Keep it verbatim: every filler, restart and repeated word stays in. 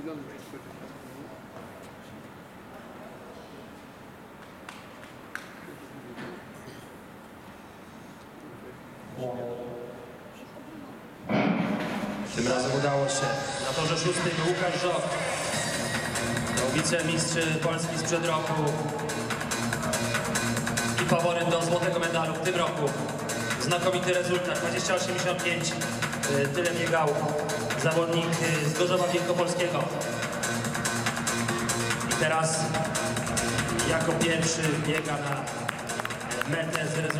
Tym razem udało się. Na torze szóstym Łukasz Żok, to wicemistrz Polski sprzed roku i faworyt do złotego medalu w tym roku. Znakomity rezultat, dwadzieścia osiem przecinek pięćdziesiąt pięć, tyle biegał zawodnik z Gorzowa Wielkopolskiego. I teraz jako pierwszy biega na metę z rezultatem.